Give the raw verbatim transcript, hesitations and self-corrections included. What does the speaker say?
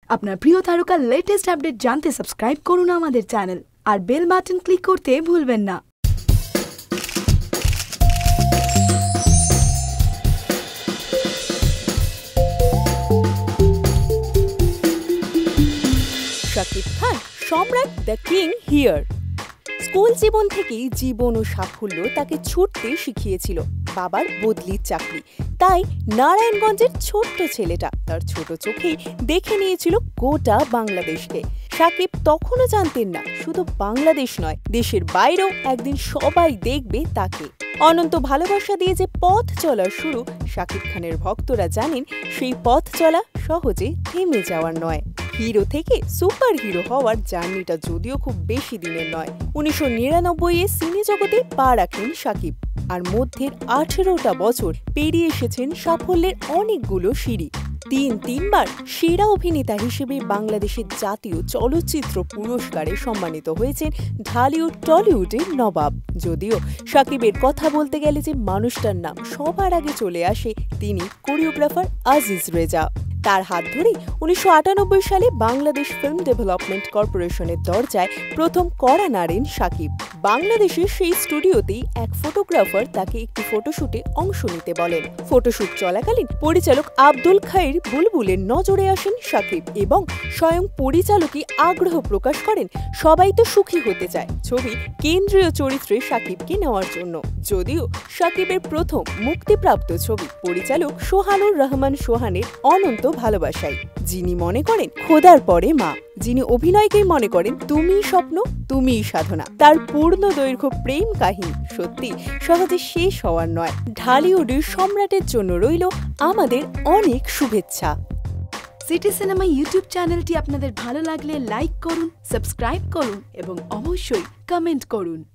আপনার প্রিয় তারকার লেটেস্ট আপডেট জানতে সাবস্ক্রাইব করুন আমাদের চ্যানেল আর বেল বাটন ক্লিক করতে ভুলবেন না। Shakib Khan Samrat the king here. School জীবন থেকেই জীবন ও সাফল্য তাকে ছুটতে শিখিয়েছিল বাবার বদলির চাকরি। তাই নারায়ণগঞ্জের ছোট্ট ছেলেটা তার ছোট চোখেই দেখে নিয়েছিল গোটা বাংলাদেশকে। শাকিব তখনও জানতেন না শুধু বাংলাদেশ নয়, দেশের বাইরেও একদিন সবাই দেখবে তাকে। অনন্ত ভালোবাসা দিয়ে যে পথ চলা শুরু, শাকিব খানের ভক্তরা জানেন সেই পথ চলা সহজে থেমে যাওয়ার নয়। হিরো থেকে সুপার হিরো হওয়ার জার্নিটা যদিও খুব বেশি দিনের নয়। উনিশশো নিরানব্বই এ সিনে জগতে পা রাখেন শাকিব, আর মধ্যের আঠেরোটা বছর পেরিয়ে এসেছেন সাফল্যের অনেকগুলো সিঁড়ি। তিন তিনবার সেরা অভিনেতা হিসেবে বাংলাদেশের জাতীয় চলচ্চিত্র পুরস্কারে সম্মানিত হয়েছেন ঢালিউড টলিউডের নবাব। যদিও শাকিবের কথা বলতে গেলে যে মানুষটার নাম সবার আগে চলে আসে, তিনি কোরিওগ্রাফার আজিজ রেজা। তার হাত ধরেই উনিশশো আটানব্বই সালে বাংলাদেশ ফিল্ম ডেভেলপমেন্ট কর্পোরেশনের দরজায় প্রথম কড়া নাড়েন শাকিব। বাংলাদেশের সেই স্টুডিওতেই এক ফটোগ্রাফার তাকে একটি ফটোশুটে অংশ নিতে বলেন। ফটোশুট চলাকালীন পরিচালক আব্দুল খাইর বুলবুলের নজরে আসেন শাকিব এবং স্বয়ং পরিচালকই আগ্রহ প্রকাশ করেন সবাই তো সুখী হতে চায় ছবি কেন্দ্রীয় চরিত্রে শাকিবকে নেওয়ার জন্য। যদিও শাকিবের প্রথম মুক্তিপ্রাপ্ত ছবি পরিচালক সোহানুর রহমান সোহানের অনন্ত ভালোবাসায়, যিনি মনে করেন খোদার পরে মা, যিনি অভিনয়কেই মনে করেন তুমিই স্বপ্ন তুমিই সাধনা। তার পূর্ণ দৈর্ঘ্য প্রেম কাহিনী সত্যি সহজে শেষ হওয়ার নয়। ঢালিউডের সম্রাটের জন্য রইল আমাদের অনেক শুভেচ্ছা। সিটি সিনেমা ইউটিউব চ্যানেলটি আপনাদের ভালো লাগলে লাইক করুন, সাবস্ক্রাইব করুন এবং অবশ্যই কমেন্ট করুন।